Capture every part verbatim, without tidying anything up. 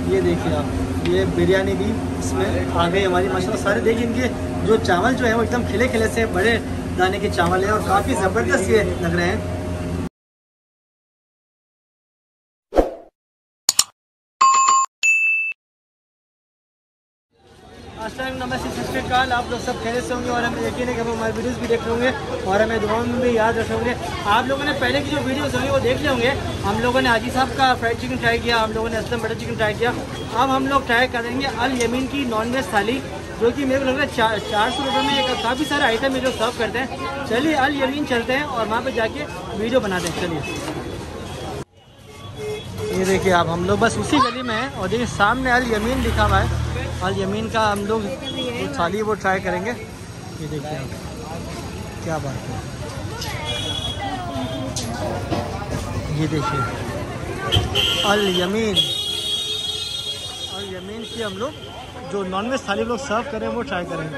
ये देखिए आप, ये बिरयानी भी इसमें आ गई हमारी माशाल्लाह। सारे देखिए इनके जो चावल जो है वो एकदम खिले खिले से बड़े दाने के चावल हैं और काफ़ी ज़बरदस्त ये लग रहे हैं। अस्सलाम नमस्ते सत श्री अकाल, आप लोग सब खैरियत से होंगे और हमें यकीन है कि हम हमारे वीडियोस भी देख रहे होंगे और हमें दुआओं में भी याद रखे होंगे। आप लोगों ने पहले की जो वीडियोस होंगे वो देख लिए होंगे। हम लोगों ने हाजी साहब का फ्राइड चिकन ट्राई किया, हम लोगों ने असलम बटर चिकन ट्राई किया। अब हम लोग ट्राई करेंगे अल यमीन की नॉन वेज थाली, जो कि मेरे को लग रहा है चार चार सौ रुपये में एक काफ़ी सारे आइटम है जो सर्व करते हैं। चलिए अल यमीन चलते हैं और वहाँ पर जाके वीडियो बनाते हैं। चलिए ये देखिए आप, हम लोग बस उसी गली में हैं और देखिए सामने अल यमीन लिखा हुआ है। अल यमीन का हम लोग जो थाली वो ट्राई करेंगे। ये देखिए आप, क्या बात है। ये देखिए अल यमीन, अल यमीन की हम लोग जो नॉनवेज थाली लोग सर्व करें वो ट्राई करेंगे।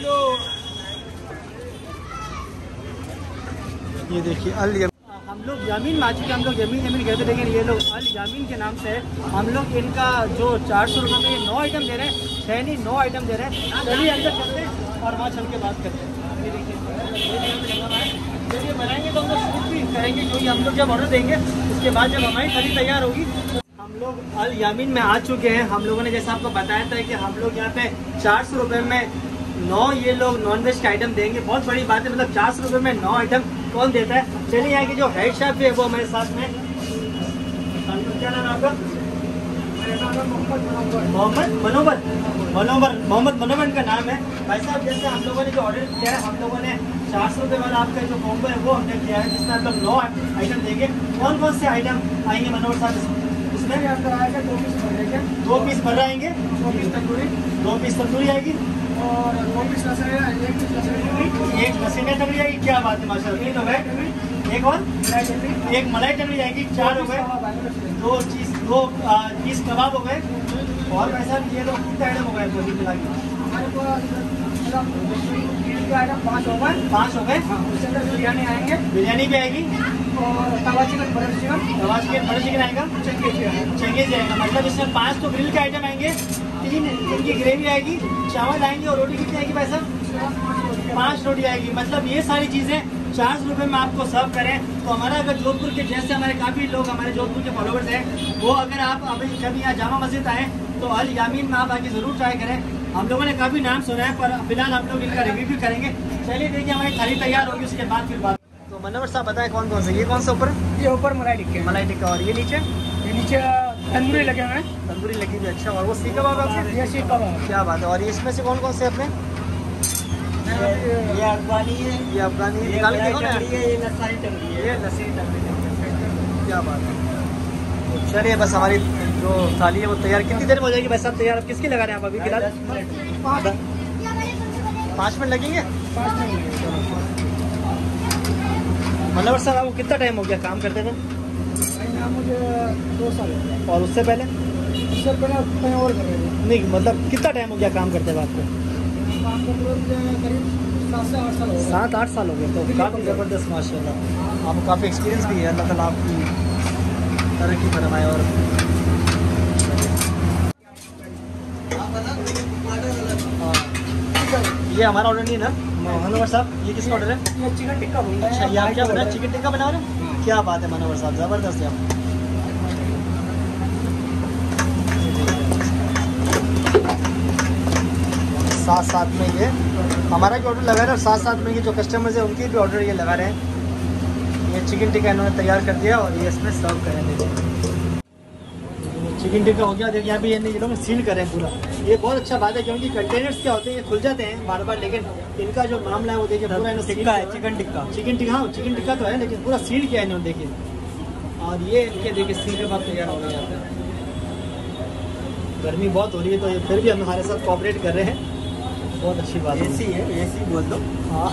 ये देखिए अल यमीन, हम लोग यामीन माची के हम लोग यमीन यमीन कहते, लेकिन ये लोग अल यामीन के नाम से हम लोग इनका जो चार सौ रुपये में नौ आइटम दे रहे हैं, छः नहीं नौ आइटम दे रहे हैं। चलिए अंदर चलते हैं और वहाँ चल के बात करते हैं। ये देखिए चलिए बनाएंगे तो हम लोग शूट भी करेंगे, क्योंकि हम लोग जब ऑर्डर देंगे उसके बाद जब हमारी थाली तैयार होगी। हम लोग अल यामीन में आ चुके हैं। हम लोगों ने जैसा आपको बताया था कि हम लोग यहाँ पे चार सौ रुपये में नौ ये लोग नॉनवेज के आइटम देंगे। बहुत बड़ी बात है, मतलब चार सौ रुपये में नौ आइटम कौन देता है। चलिए यहाँ की जो हेड शेफ है वो हमारे साथ में, क्या नाम है आपका? मोहम्मद मनोवर, मनोवर मोहम्मद मनोवर का नाम है। भाई साहब जैसे हम लोगों ने जो ऑर्डर किया है, हम लोगों ने चार सौ रुपये वाला आपका जो कॉम्बो है वो हमने किया है, जिसमें हम लोग नौ आइटम देंगे। कौन कौन से आइटम आएंगे मनोवर साहब इसमें? अंदर आएगा दो पीस भरेंगे, दो पीस भर आएंगे, दो पीस तंदूरी, दो पीस तंदूरी आएगी और दो पीस लसड़ी, एक पीस लसड़ी, एक लसड़ी तंदूरी आएगी। क्या बात है माशाल्लाह, तीन हो गए। एक और एक मलाई तंदूरी आएगी, चार हो गए। दो चीज दो पीस कबाब हो गए और भाई साहब ये लोग कितने आइटम हो गए दो मिला के? पाँच हो गए, पाँच हो गए। उसके अंदर बिरयानी आएंगे, बिरयानी भी आएगी और तवा चिकन बटर चिकन, तवा चिकन बटर चिकन आएगा, चंगेज आएगा। मतलब इसमें पाँच तो ग्रिल के आइटम आएंगे, तीन इनकी ग्रेवी आएगी, चावल आएंगे और रोटी कितनी आएगी भाई साहब? पाँच रोटी आएगी। मतलब ये सारी चीज़ें चार सौ रुपये में आपको सर्व करें तो हमारा अगर जोधपुर के जैसे हमारे काफ़ी लोग हमारे जोधपुर के फॉलोवर्स हैं, वो अगर आप अभी कभी यहाँ जामा मस्जिद आएँ तो अल यामीन में आप आके ज़रूर ट्राई करें। हम लोगों ने काफ़ी नाम सुना है, पर फिलहाल हम लोग इनका रिव्यू भी करेंगे। चलिए देखिए हमारी थाली तैयार होगी, उसके बाद फिर बात। तो मनोवर साहब बताएं कौन कौन से, ये कौन सा ऊपर? ये ऊपर मलाई टिक्के, मलाई टिक्का। और ये नीचे? ये नीचे तंदूरी लगे हुए हैं, तंदूरी लगी हुई। अच्छा, और वो सीख कबाब आपके? ये सीख कबाब। क्या बात है। और इसमें से कौन कौन से अपने? ये अफगानी है, ये अफगानी है, निकाल के देखो ना, ये लसाई टंगड़ी है, ये लस्सी टंगड़ी। क्या बात है। तो चलिए बस हमारी जो थाली है वो तैयार कितनी देर में हो जाएगी भाई साहब तैयार? अब किसकी लगा रहे हैं आप अभी फिलहाल? पाँच मिनट लगेंगे। मनोवर साहब आपको कितना टाइम हो गया काम करते थे? मुझे दो साल। और उससे पहले? उससे पहले कहीं और कर रहे थे। नहीं मतलब कितना टाइम हो गया काम करते हुए आपको? काम करते हुए करीब सात से आठ साल हो गए। सात आठ साल हो गए, तो काफ़ी ज़बरदस्त माशाल्लाह। आपको काफ़ी एक्सपीरियंस भी है, अल्लाह ताला आपकी तरक्की फरमाए। और ये हमारा ऑर्डर नहीं ना मनोवर साहब, ये किसका ऑर्डर है? ये चिकन टिक्का बन रहा है। अच्छा, ये आप क्या बना रहे हैं? चिकन टिक्का बना रहे हैं? क्या बात है मनोवर साहब, ज़बरदस्त है आप। साथ साथ में ये हमारा भी ऑर्डर लगा रहे हैं और साथ साथ में ये जो कस्टमर्स हैं उनके भी ऑर्डर ये लगा रहे हैं। ये चिकन टिक्का इन्होंने तैयार कर दिया और ये इसमें सर्व करेंगे। चिकन टिक्का हो गया। देखिए यहाँ पे ये नहीं, ये लोग सील करें पूरा। ये बहुत अच्छा बात है, क्योंकि कंटेनर्स क्या होते हैं ये खुल जाते हैं बार बार, लेकिन इनका जो मामला है वो देखिए पूरा टिक्का है, चिकन टिक्का। चिकन टिक्का, हाँ चिकन टिक्का तो है, लेकिन पूरा सील किया है इन्होंने देखिए। और ये इनके देखिए सील के बाद तैयार हो गया। गर्मी बहुत हो रही है तो ये फिर भी हम हमारे साथ कोऑपरेट कर रहे हैं, बहुत अच्छी बात है। एसी है, एसी बोल दो। हाँ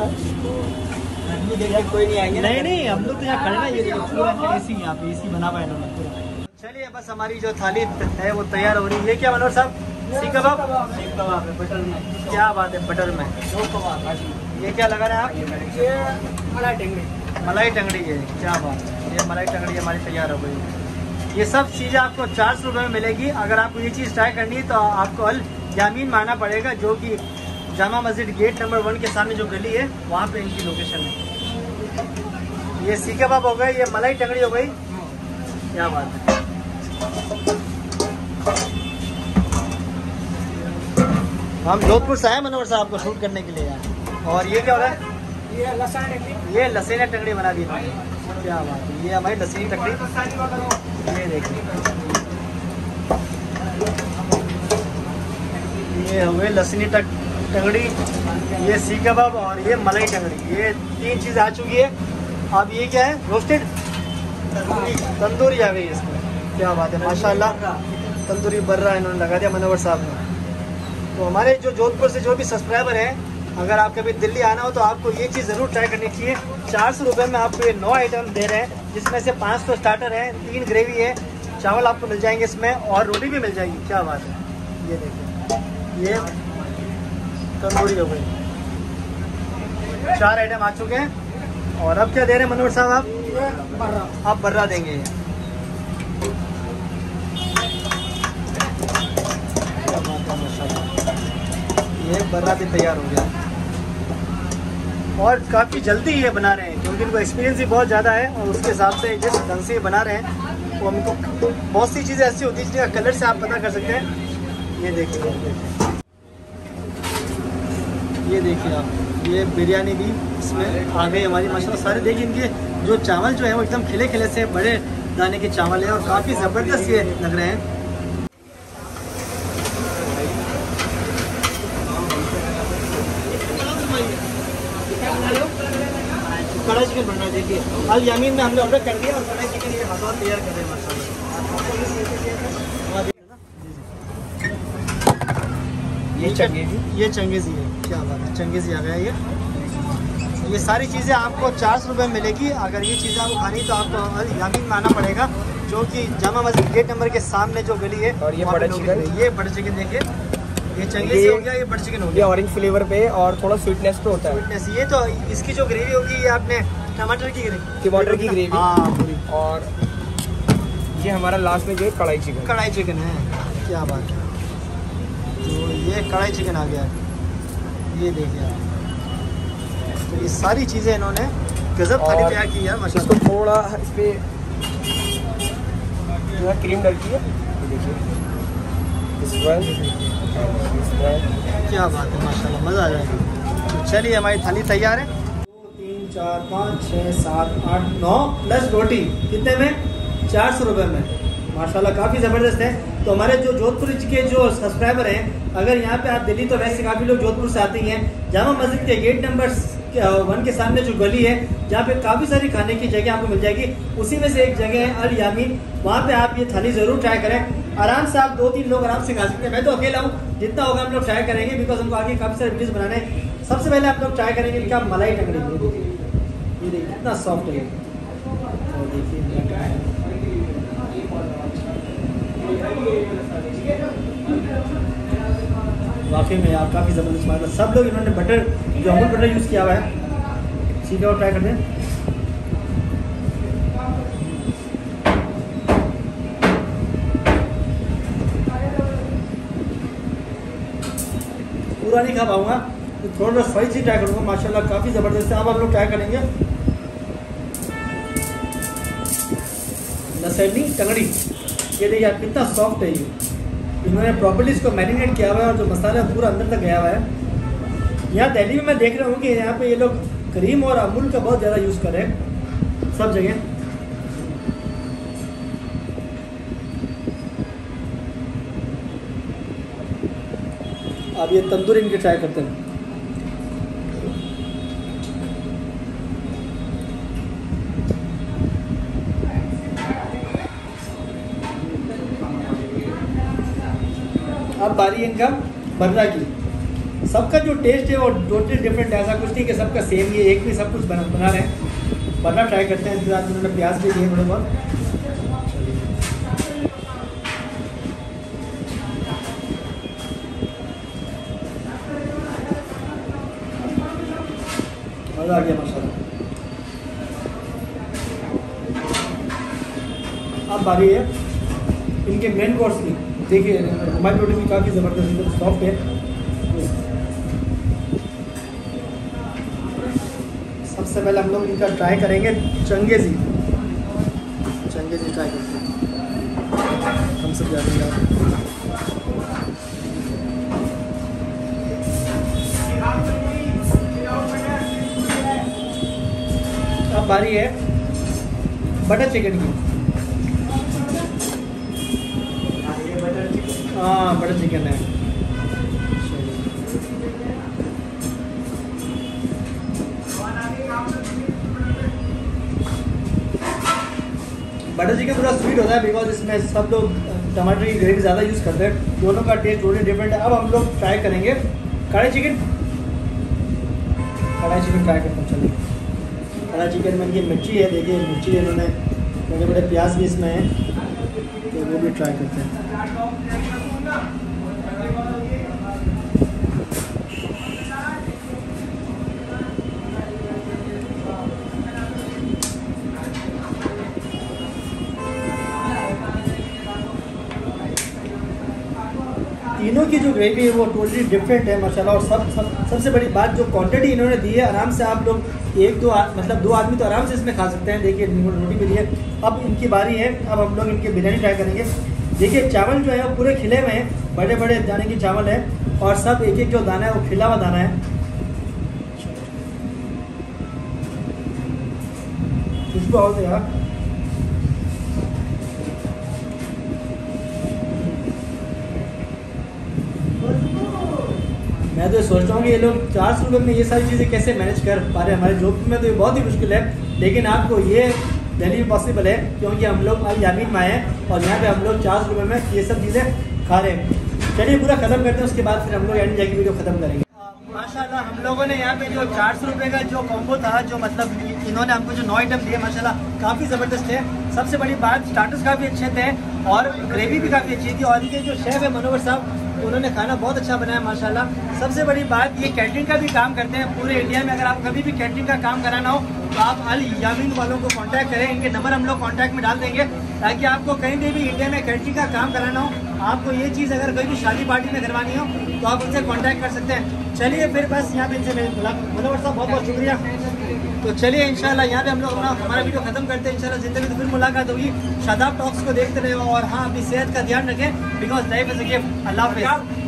कोई नहीं आएंगे। नहीं नहीं, हम लोग तो यहाँ खड़े ना, ये पूरा एसी यहाँ पे एसी बना हुआ है इन्होंने पूरा। चलिए बस हमारी जो थाली है वो तैयार हो रही है। ये क्या मनोहर साहब? सीख कबाब, सीख कबाब है बटर में। क्या बात है, बटर में दो कबाब। ये क्या लगा रहे हैं आप? ये मलाई टंगड़ी, मलाई टंगड़ी है। क्या बात है, ये मलाई टंगड़ी हमारी तैयार हो गई। ये सब चीज़ें आपको चार सौ रुपये में मिलेगी। अगर आपको ये चीज़ ट्राई करनी है तो आपको अल यामीन में आना पड़ेगा, जो कि Jama Masjid gate number one के सामने जो गली है वहाँ पे इनकी लोकेशन है। ये सीख कबाब हो गए, ये मलाई टंगड़ी हो गई। क्या बात है। हम जोधपुर से आए मनोहर साहब को शूट करने के लिए यार। और ये क्या हो रहा है? ये लहसुन टंगड़ी, ये लहसुन टंगड़ी बना दी। क्या बात है, ये हमारी लहसुन टंगड़ी। ये देखिए, ये हो गई लहसुन टंगड़ी, ये सीख कबाब और ये मलाई टंगड़ी। ये तीन चीज़ आ चुकी है। अब ये क्या है? रोस्टेड तंदूरी आ गई इसमें। क्या बात है, माशाल्लाह तंदूरी बर्रा इन्होंने लगा दिया मनोहर साहब ने। तो हमारे जो जोधपुर से जो भी सब्सक्राइबर हैं, अगर आप कभी दिल्ली आना हो तो आपको ये चीज़ ज़रूर ट्राई करनी चाहिए। चार सौ रुपये में आपको ये नौ आइटम दे रहे हैं, जिसमें से पाँच तो स्टार्टर है, तीन ग्रेवी है, चावल आपको मिल जाएंगे इसमें और रोटी भी मिल जाएगी। क्या बात है। ये देखिए, ये तंदूरी हो गई। चार आइटम आ चुके हैं। और अब क्या दे रहे हैं मनोहर साहब आप? बर्रा। आप बर्रा देंगे। ये बर्रा भी तैयार हो गया और काफ़ी जल्दी ये बना रहे हैं, क्योंकि इनको एक्सपीरियंस भी बहुत ज़्यादा है। और उसके हिसाब से जिस ढंग से ये बना रहे हैं, वो हमको बहुत सी चीज़ें ऐसी होती हैं जिनका कलर से आप पता कर सकते हैं। ये देखिए, ये देखिए आप, ये बिरयानी भी इसमें आ गई हमारी माशाल्लाह। सारे देखिए, इनके जो चावल जो है वो एकदम खिले खिले से बड़े दाने के चावल हैं और काफ़ी ज़बरदस्त ये लग रहे हैं। कढ़ाई चिकन बन रहा है। देखिए अल यामीन में हमने ऑर्डर कर दिया और कढ़ाई चिकन ये हाथों तैयार कर रहे हैं माशाल्लाह। ये चंगेजी, ये चंगेजी है। क्या बात है, चंगेजी आ गया। ये ये सारी चीज़ें आपको चार सौ रुपये में मिलेगी। अगर ये चीज़ें आपको खानी तो आपको अल यामीन में आना पड़ेगा, जो कि जामा मस्जिद गेट नंबर के सामने जो गली है। और ये बटर चिकन, ये बटर चिकन देखिए, ये चंगेजी हो गया, ये बटर चिकन हो गया। ऑरेंज फ्लेवर पे और थोड़ा स्वीटनेस पे होता है। स्वीटनेस। ये तो इसकी जो ग्रेवी होगी, ये आपने टमाटर की ग्रेवी, टमाटर की ग्रेवी। हाँ पूरी। और ये हमारा लास्ट में जो है कढ़ाई चिकन। कढ़ाई चिकन है। क्या बात है। तो ये कढ़ाई चिकन आ गया। ये देखिए आप, तो ये सारी चीज़ें इन्होंने गजब थाली तैयार की है माशाल्लाह। इसको थोड़ा इस पर जो है क्रीम डलती है। देखिए क्या बात है माशाल्लाह, मज़ा आ जाएगा। तो चलिए हमारी थाली तैयार है। दो तीन चार पाँच छः सात आठ नौ प्लस रोटी कितने में? चार सौ रुपये में माशाल्लाह, काफ़ी ज़बरदस्त है। तो हमारे जो जोधपुर के जो सब्सक्राइबर हैं, अगर यहाँ पे आप दिल्ली, तो वैसे काफ़ी लोग जोधपुर से आते ही हैं। जामा मस्जिद के गेट नंबर वन के सामने जो गली है, जहाँ पे काफ़ी सारी खाने की जगह आपको मिल जाएगी, उसी में से एक जगह है अल यामीन। वहाँ पे आप ये थाली ज़रूर ट्राई करें। आराम से आप दो तीन लोग आराम से खा सकते हैं। मैं तो अकेला हूँ, जितना होगा हम लोग ट्राई करेंगे, बिकॉज हमको आगे काफ़ी सारे वीडियोस बनाने हैं। सबसे पहले आप लोग ट्राई करेंगे इनका मलाई टंगड़ी। ये देखिए कितना सॉफ्ट है। और देखिए वाकई में आप काफ़ी ज़बरदस्त बात है। सब लोग इन्होंने बटर, जो अमूल बटर यूज़ किया हुआ है। ठीक है, और ट्राई करते हैं। पूरा नहीं खा पाऊंगा, तो थोड़ा सा फ्राई चीज ट्राई करूँगा। माशाल्लाह काफ़ी ज़बरदस्त है। अब आप लोग ट्राई करेंगे लसैनी टंगड़ी। ये देखिए आप, कितना सॉफ्ट है। ये इन्होंने प्रॉपर्ली इसको मैरिनेट किया हुआ है और जो मसाला पूरा अंदर तक गया हुआ है। यहाँ दिल्ली में मैं देख रहा हूँ कि यहाँ पे ये लोग क्रीम और अमूल का बहुत ज़्यादा यूज़ कर रहे हैं सब जगह। अब ये तंदूरी इनके ट्राई करते हैं। अब बारी इनका बर्रा की। सबका जो टेस्ट है वो टोटली डिफरेंट है। ऐसा कुछ नहीं कि सबका सेम ही एक भी सब कुछ बना बना रहे हैं। बर्रा ट्राई करते हैं। इसके साथ उन्होंने प्याज भी दिए थोड़े बहुत। मज़ा आ गया माशाल्लाह। अब बारी है इनके मेन कोर्स की। देखिए रुमाली रोटी भी काफ़ी ज़बरदस्त सॉफ्ट है। सबसे पहले हम लोग इनका ट्राई करेंगे चंगेज़ी। चंगेज़ी ट्राई करते हैं हम सब जाते अब बारी है बटर चिकन की। हाँ बटर चिकन है। बटर चिकन थोड़ा स्वीट होता है बिकॉज इसमें सब लोग टमाटर की ग्रेवी ज़्यादा यूज़ करते हैं। दोनों का टेस्ट टोटली डिफरेंट है। अब हम लोग ट्राई करेंगे कढ़ाई चिकन। कढ़ाई चिकन ट्राई करते हैं। चलिए कढ़ाई चिकन में ये मिर्ची है। देखिए मिर्ची इन्होंने बड़े बड़े प्याज भी इसमें हैं, तो वो भी ट्राई करते हैं। तीनों की जो ग्रेवी है वो टोटली डिफरेंट है माशाल्लाह। और सब सब सबसे बड़ी बात जो क्वांटिटी इन्होंने दी है, आराम से आप लोग एक दो आ, मतलब दो आदमी तो आराम से इसमें खा सकते हैं। देखिए रोटी भी दी है। अब इनकी बारी है। अब हम लोग इनकी बिरयानी ट्राई करेंगे। देखिए चावल जो है वो पूरे खिले हुए हैं, बड़े बड़े दाने की चावल है और सब एक एक जो दाना है वो खिला हुआ दाना है। खुशबू आओ तो यार। मैं तो सोच रहा हूँ कि ये लोग चार सौ रुपये में ये सारी चीज़ें कैसे मैनेज कर पा रहे हैं। हमारे जोधपुर में तो ये बहुत ही मुश्किल है, लेकिन आपको ये दिल्ली में पॉसिबल है क्योंकि हम लोग अल यामीन में आए हैं और यहाँ पे हम लोग चार सौ रुपये में ये सब चीज़ें खा रहे हैं। चलिए पूरा ख़त्म करते हैं, उसके बाद फिर हम लोग एंड जाके वीडियो ख़त्म करेंगे। माशाल्लाह हम लोगों ने यहाँ पे जो चार सौ रुपये का जो कॉम्बो था, जो मतलब इन्होंने हमको जो नौ आइटम दिए माशाल्लाह काफ़ी ज़बरदस्त है। सबसे बड़ी बात स्टार्टर्स काफ़ी अच्छे थे और ग्रेवी भी काफ़ी अच्छी थी। और इनके जो शेफ़ है मनोवर साहब, उन्होंने खाना बहुत अच्छा बनाया माशाल्लाह। सबसे बड़ी बात ये कैटरिंग का भी काम करते हैं पूरे इंडिया में। अगर आप कभी भी कैटरिंग का काम कराना हो तो आप अल यामीन वालों को कांटेक्ट करें। इनके नंबर हम लोग कांटेक्ट में डाल देंगे ताकि आपको कहीं भी, भी इंडिया में कैटरिंग का काम कराना हो, आपको ये चीज़ अगर कोई भी शादी पार्टी में करवानी हो तो आप उनसे कांटेक्ट कर सकते हैं। चलिए फिर बस यहाँ पे इनसे मनोवर साहब बहुत बहुत शुक्रिया। तो चलिए इंशाल्लाह यहाँ पे हम लोग अपना हमारा वीडियो खत्म करते हैं। इंशाल्लाह जिंदगी में फिर मुलाकात होगी। शादाब टॉक्स को देखते रहे और हाँ अपनी सेहत का ध्यान रखें because life is a gift. Allah हाफिज़।